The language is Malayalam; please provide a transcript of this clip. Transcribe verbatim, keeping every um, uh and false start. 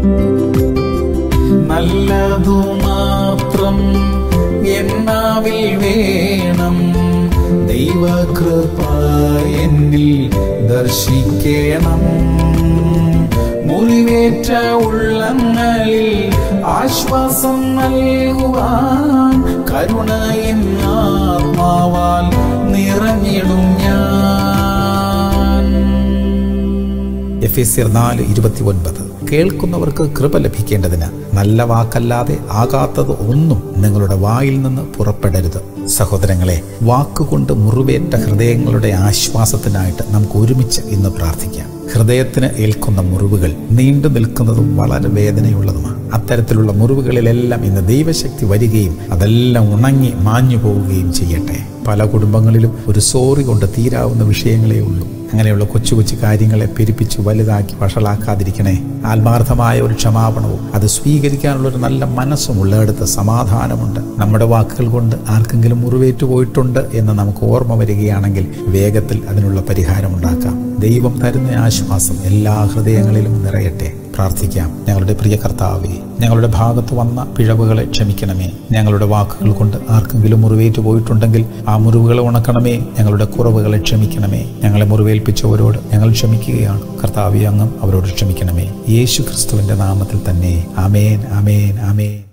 നല്ലതു മാത്രം എന്നാവിൽ വേണം, ദൈവകൃപ എന്നിൽ ദർശിക്കണം. മുറിവേറ്റ ഉള്ളങ്ങളിൽ ആശ്വാസം നൽകുവാൻ കരുണയിൻ ആത്മാവാൽ നിറഞ്ഞിടും ഞാൻ. എഫെസ്യർ നാല് ഇരുപത്തി ഒൻപത്. കേൾക്കുന്നവർക്ക് കൃപ ലഭിക്കേണ്ടതിന് നല്ല വാക്കല്ലാതെ ആകാത്തത് ഒന്നും നിങ്ങളുടെ വായിൽ നിന്ന് പുറപ്പെടരുത്. സഹോദരങ്ങളെ, വാക്കുകൊണ്ട് മുറിവേറ്റ ഹൃദയങ്ങളുടെ ആശ്വാസത്തിനായിട്ട് നമുക്ക് ഒരുമിച്ച് ഇന്ന് പ്രാർത്ഥിക്കാം. ഹൃദയത്തിന് ഏൽക്കുന്ന മുറിവുകൾ നീണ്ടു നിൽക്കുന്നതും വളരെ വേദനയുള്ളതുമാണ്. അത്തരത്തിലുള്ള മുറിവുകളിലെല്ലാം ഇന്ന് ദൈവശക്തി വരികയും അതെല്ലാം ഉണങ്ങി മാഞ്ഞു പോവുകയും ചെയ്യട്ടെ. പല കുടുംബങ്ങളിലും ഒരു സോറി കൊണ്ട് തീരാവുന്ന വിഷയങ്ങളേ ഉള്ളൂ. അങ്ങനെയുള്ള കൊച്ചു കൊച്ചു കാര്യങ്ങളെ പെരുപ്പിച്ച് വലുതാക്കി വഷളാക്കാതിരിക്കണേ. ആത്മാർത്ഥമായ ഒരു ക്ഷമാപണവും അത് സ്വീകരിക്കാനുള്ളൊരു നല്ല മനസ്സും ഉള്ളിടത്ത് സമാധാനമുണ്ട്. നമ്മുടെ വാക്കുകൾ കൊണ്ട് ആർക്കെങ്കിലും മുറിവേറ്റു പോയിട്ടുണ്ട് എന്ന് നമുക്ക് ഓർമ്മ വരികയാണെങ്കിൽ വേഗത്തിൽ അതിനുള്ള പരിഹാരമുണ്ടാക്കാം. ദൈവം തരുന്ന ആശ്വാസം എല്ലാ ഹൃദയങ്ങളിലും നിറയട്ടെ. പ്രാർത്ഥിക്കാം. ഞങ്ങളുടെ പ്രിയ കർത്താവേ, ഞങ്ങളുടെ ഭാഗത്ത് വന്ന പിഴവുകളെ ക്ഷമിക്കണമേ. ഞങ്ങളുടെ വാക്കുകൾ കൊണ്ട് ആർക്കെങ്കിലും മുറിവേറ്റു പോയിട്ടുണ്ടെങ്കിൽ ആ മുറിവുകളെ ഉണക്കണമേ. ഞങ്ങളുടെ കുറവുകളെ ക്ഷമിക്കണമേ. ഞങ്ങളെ മുറിവേൽപ്പിച്ചവരോട് ഞങ്ങൾ ക്ഷമിക്കുകയാണ്. കർത്താവേ, അങ്ങും അവരോട് ക്ഷമിക്കണമേ. യേശു ക്രിസ്തുവിന്റെ നാമത്തിൽ തന്നെ. ആമേൻ, ആമേൻ, ആമേൻ.